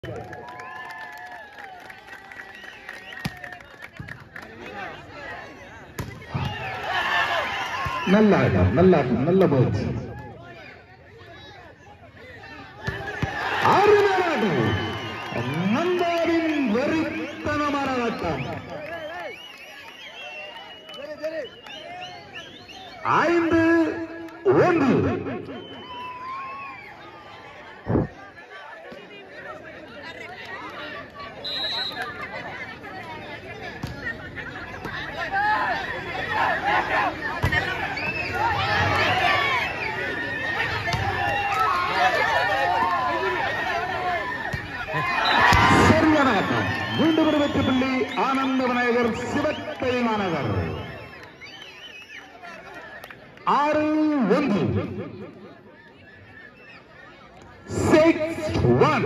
நல்ல முயற்சி. நந்தாவின் வெறித்தனமான ஆட்டம். 5-1. மீண்டும் ஒரு வெற்றி புள்ளி ஆனந்த விநாயகர் சிவத்தை மாநகர். 6-1. 6-1.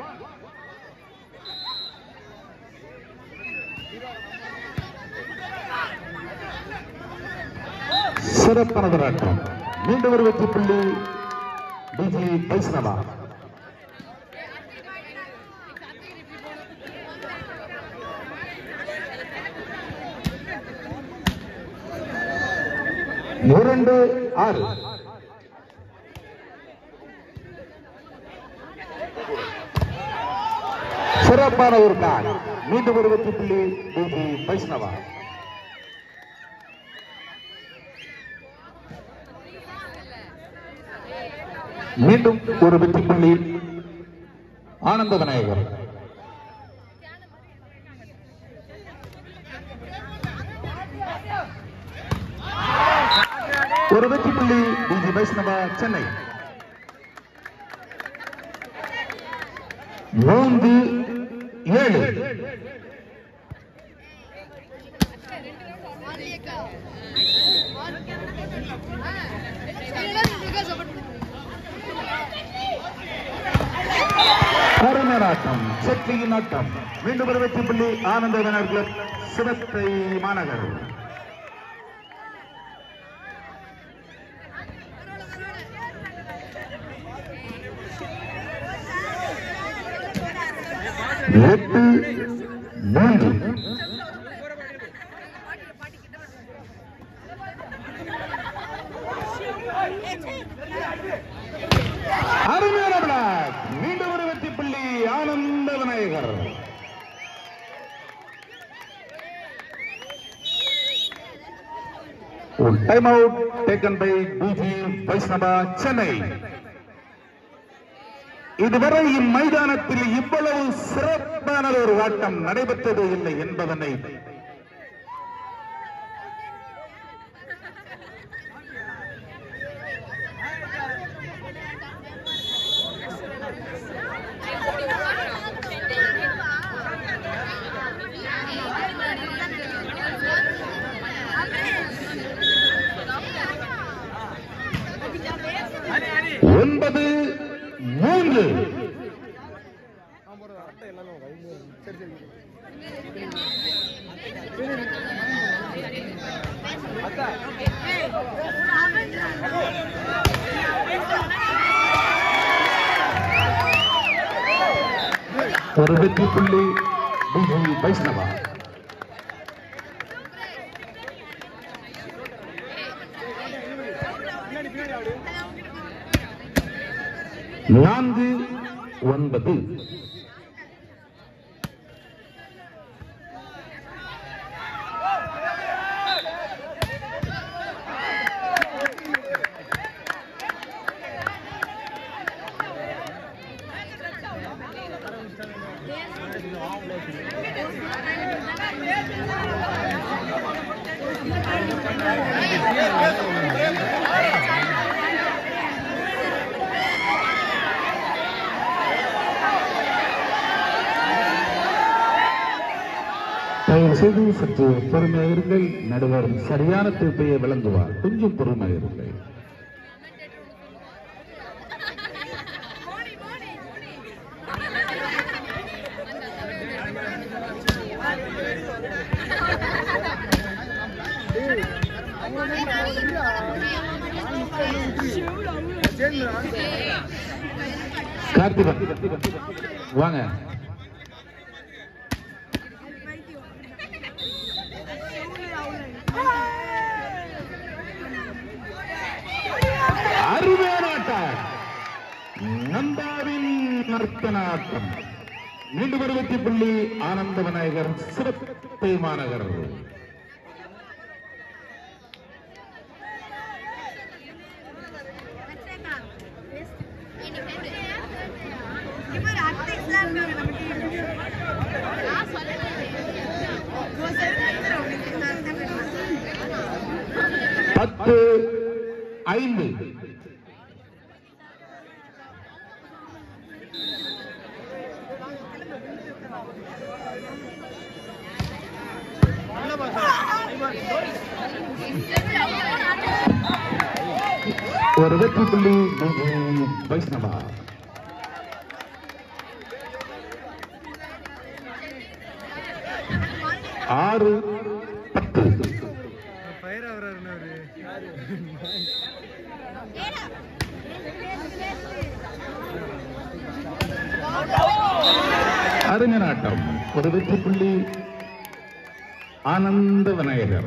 சிறப்பான போராட்டம். மீண்டும் ஒரு வெற்றி புள்ளி டிஜி வைஷ்ணவா. இரண்டு 6. சிறப்பான ஒரு கால். மீண்டும் ஒரு வெற்றி புள்ளி டிஜி வைஷ்ணவா. மீண்டும் ஒரு வெற்றி புள்ளி ஆனந்த விநாயகர். ஒரு வெற்றி புள்ளி டிஜி வைஷ்ணவா சென்னை. 3-7. கருணராட்டம் செட்டியின் ஆட்டம். மீண்டும் ஒரு வெற்றி புள்ளி ஆனந்த விநாயகர் சிவத்தை மாநகர். எட்டு 3. அருமையான பிளாக். மீண்டும் ஒரு வெற்றி புள்ளி Ananda Vinayagar. Time out taken by DG Vaishnava Chennai. இதுவரை இம்மைதானத்தில் இவ்வளவு சிறப்பான ஒரு ஆட்டம் நடைபெற்றது இல்லை என்பதனை ஒன்பது 3. ஒரு வெற்றி புள்ளி டிஜி வைஷ்ணவா. நான்கு 9. தயவு செய்து சற்று பொறுமையாக இருங்கள். நடுவர் சரியான தீர்ப்பையை வழங்குவார். கொஞ்சம் பொறுமையாக இருங்கள். கார்த்திகன் வாங்க. அருமையான ஆட்டம். நந்தாவின் நர்த்தனாட்டம். மீண்டும் ஒரு வெற்றி புள்ளி ஆனந்த விநாயகர் சிவத்தை மாநகர். பத்து 5. ஒரு வெற்றி புள்ளி வைஷ்ணவா. 6-10. அருமையான ஆட்டம். ஒரு வெற்றி புள்ளி ஆனந்த விநாயகர்.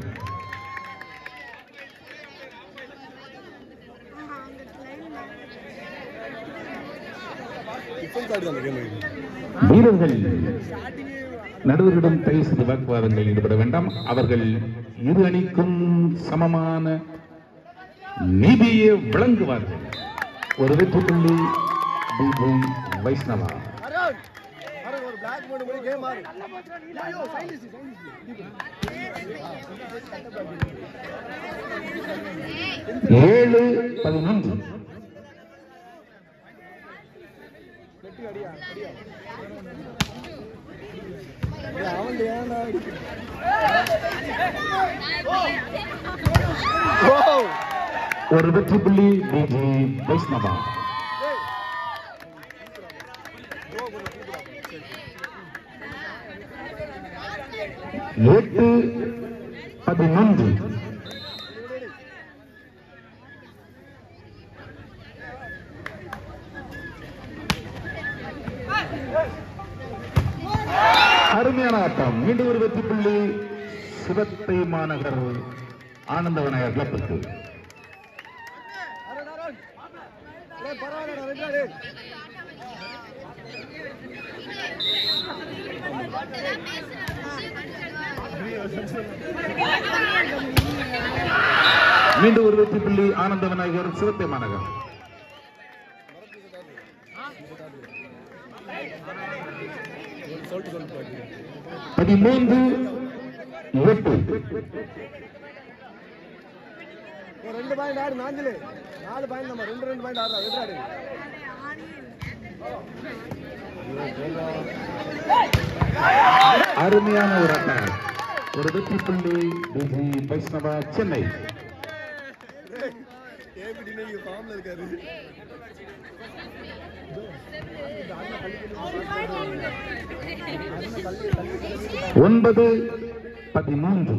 வீரர்கள் நடுவர்களிடம் தயவு செய்து வாக்குவாதங்களில் ஈடுபட வேண்டாம். அவர்கள் இரு அணிக்கும் சமமான நீதியை வழங்குவார்கள். ஒரு வெற்றி புள்ளி வைஷ்ணவா. 7-11. ஒரு வெற்றி புள்ளி வைஷ்ணவா. 8-11. அருமையான ஆட்டம். மீண்டும் ஒரு வெற்றி புள்ளி சிவத்தை மாநகர் ஆனந்த விநாயகர் கிளப்புக்கு. மீண்டும் ஒரு வெற்றி புள்ளி ஆனந்த விநாயகர் சிவத்தை மாநகர். 13-8. 2 பாயிண்ட் ஆடு நாஞ்சிலே 4 பாயிண்ட் நம்ம 2 பாயிண்ட் ஆடுறா எதிராடு. அருமையான ஒரு ஆட்டம். ஒரு வெற்றி புள்ளி வைஷ்ணவா சென்னை. ஃபார்ம்ல இருக்காரு. 9-13.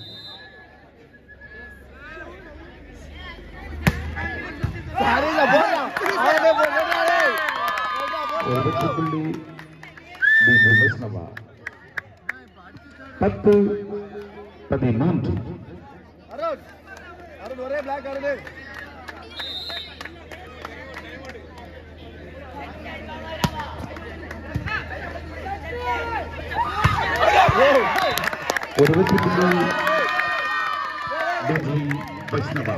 ஒரு வெற்றி புள்ளி வைஷ்ணவா. 10-13. ஒரே பிளாக் ஆடுது. ஒரு வெற்றி புள்ளி வைஷ்ணவா.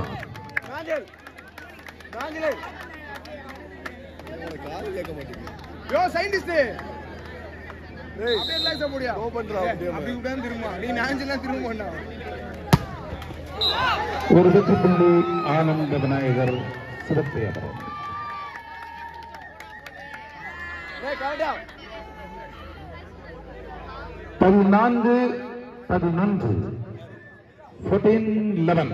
ஒரு வெற்றி புள்ளி ஆனந்த விநாயகர் சிவத்தை அபரம். 14-11. 14-11.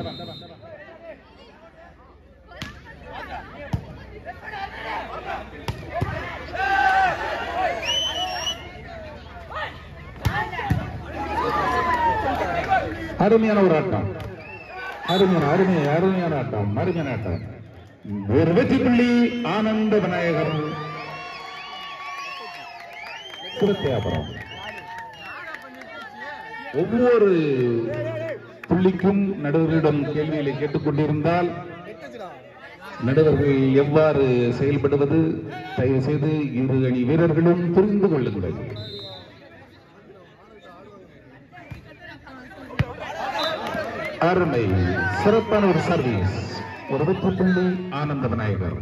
அருமையான ஒரு ஆட்டம். அருமையான ஆட்டம். ஒரு வெற்றி புள்ளி ஆனந்த விநாயகர் சிவத்தியாபுரம். ஒவ்வொரு புள்ளிக்கும் நடுவர்களிடம் கேள்விகளை கேட்டுக்கொண்டிருந்தால் நடுவர்கள் எவ்வாறு செயல்படுவது தயவு செய்து இரு அணி வீரர்களும் புரிந்து கொள்ளுங்கள். அருமை, சிறப்பான ஒரு சர்வீஸ், ஒரு வெற்றி புள்ளி ஆனந்த விநாயகர்.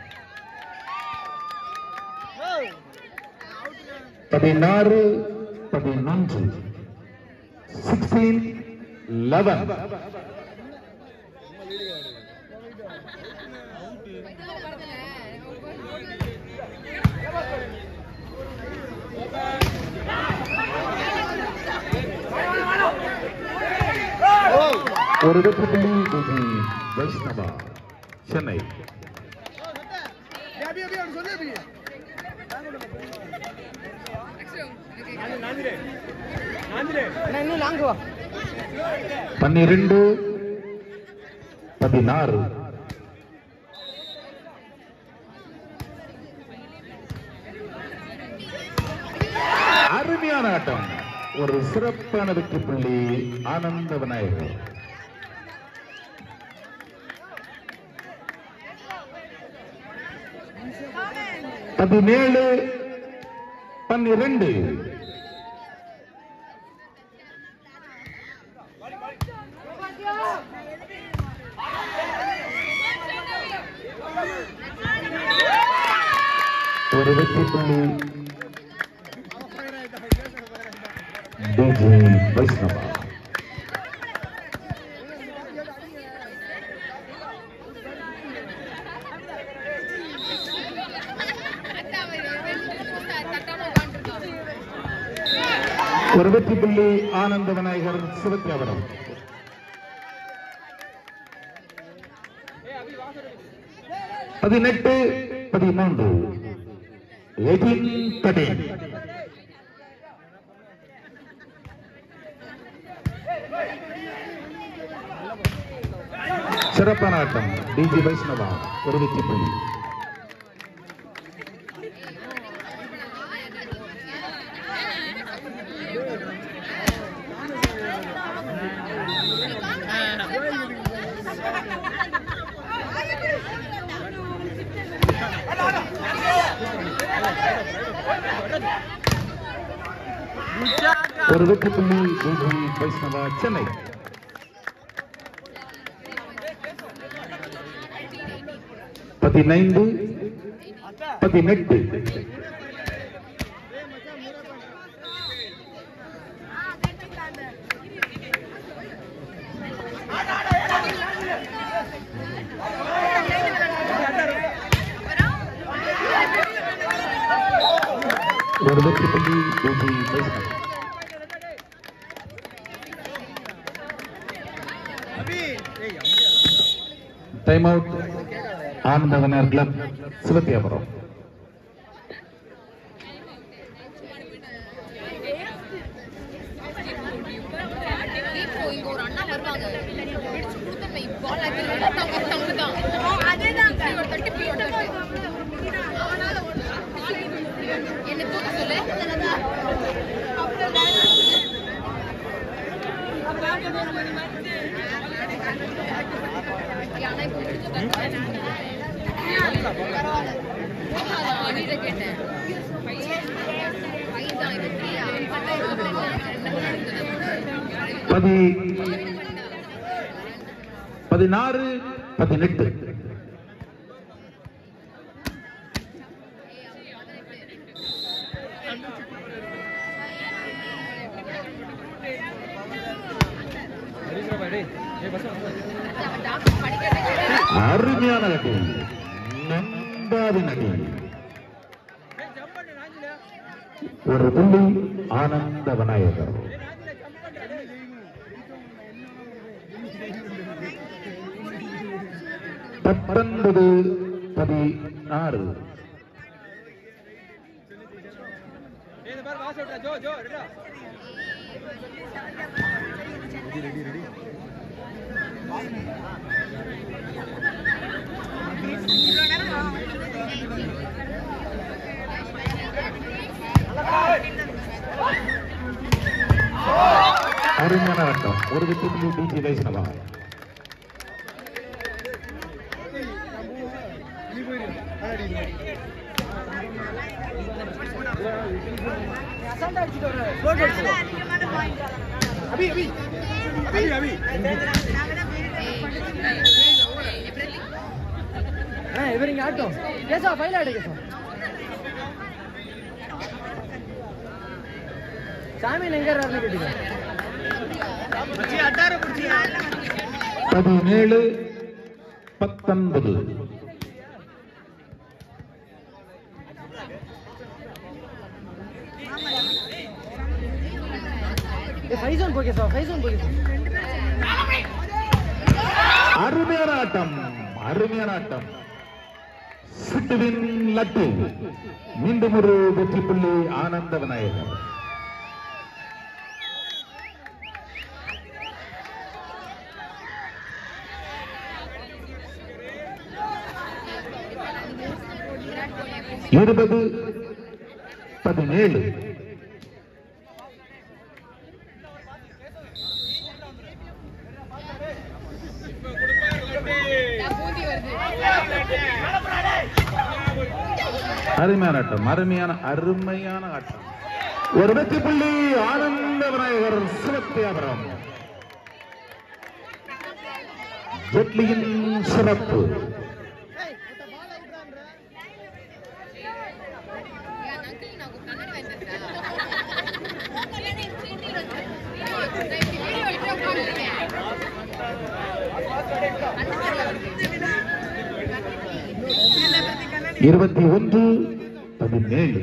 16-11 16-11. ஒரு வெற்றி புள்ளி டிஜி வைஷ்ணவா சென்னை. பன்னிரண்டு 16. அருமையான ஆட்டம், ஒரு சிறப்பான வெற்றி புள்ளி ஆனந்த விநாயகர். 17-12. ஒரு வெற்றி புள்ளி டிஜி வைஷ்ணவா. ஒரு வெற்றி புள்ளி ஆனந்த விநாயகர் சிவத்தியாபுரம். 18-13. 18-13. சிறப்பான ஆட்டம், டிஜி வைஷ்ணவா ஒரு வெற்றி புள்ளி. ஒரு வெற்றி புள்ளி டிஜி வைஷ்ணவா சென்னை. 15-18. ஒரு வெற்றி புள்ளி டிஜி வைஷ்ணவா. டைம் அவுட் ஆனந்த விநாயகர் கிளப் சிவத்தியாபுரம். பதினாறு 18. அருமையான நடி, நன்றாத நடி. ஒரு புள்ளி ஆனந்த விநாயகர். 19-16. அருமையான ஆட்டம். ஒரு வெற்றி புள்ளி டிஜி வைஷ்ணவா. இவரிங்க ஆட்டம் கேசா ஃபைல் ஆடு கேசா சாமி எங்க இருக்காரு கேட்டீங்க 17-19. ஃபைசன் போகே சார் ஃபைசன் போகே அருமையான ஆட்டம். அருமையான ஆட்டம். சிட்டுவின் லட்டு. மீண்டும் ஒரு வெற்றி புள்ளி ஆனந்த விநாயகர். இருபது 17. அருமையான ஆட்டம். அருமையான ஆட்டம். ஒரு வெற்றி புள்ளி ஆனந்த விநாயகர் சிவத்தியாபுரம். ஜெட்லியின் சிறப்பு. இருபத்தி 21-17.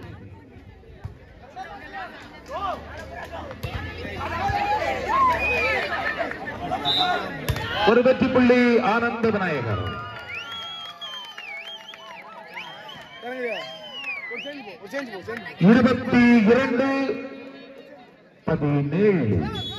ஒரு வெற்றி புள்ளி ஆனந்த விநாயகர். ஒரு 22-17.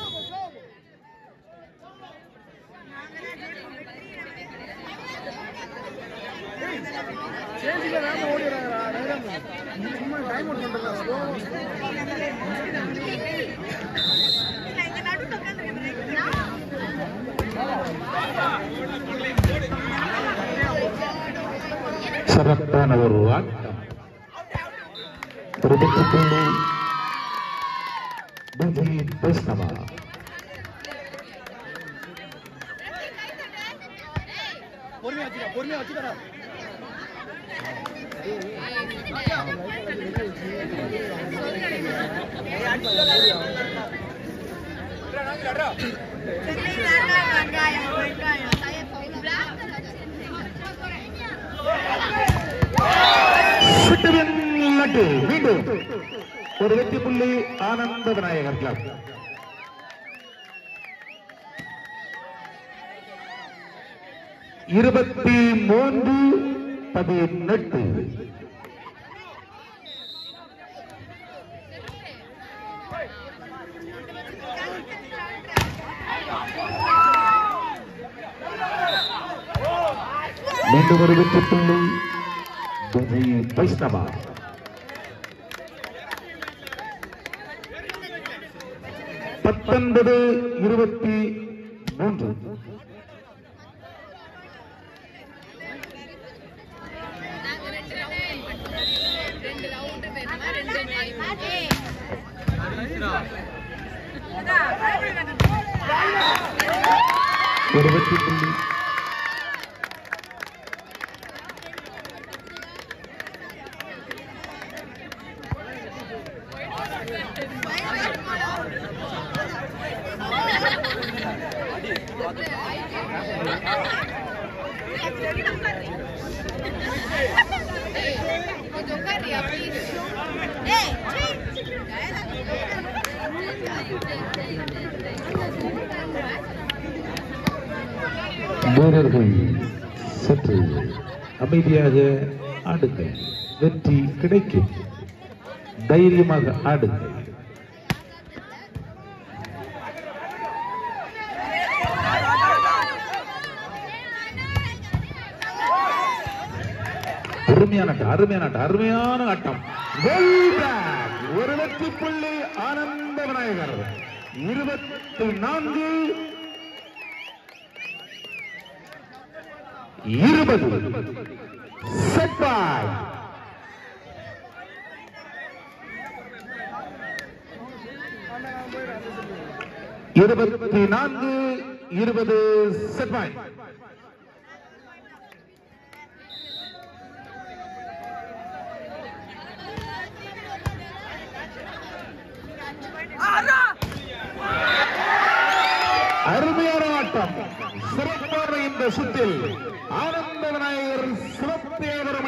சிறப்பான ஒரு ஆட்டம். ஒரு வெற்றி புள்ளி டிஜி வைஷ்ணவா. பொறுமையா வச்சுக்கடா மீண்டும் ஒரு வெற்றி புள்ளி ஆனந்த விநாயகர் கிளப். இருபத்தி 23-18. மீண்டும் ஒரு வெற்றி புள்ளி டிஜி வைஷ்ணவா. 19-23. ஒரு வெற்றி புள்ளி வீரர்கள் சற்று அமைதியாக ஆடுங்கள். வெற்றி கிடைக்கும். தைரியமாக ஆடுங்கள். அருமையான ஆட்டம். ஒரு வெற்றி புள்ளி ஆனந்த விநாயகர். 24 20 செட் பாய். 24 20 செட் பாய். அருமையான ஆட்டம், சிறப்பான இந்த சுற்றில் ஆனந்த விநாயகர் சிறப்பு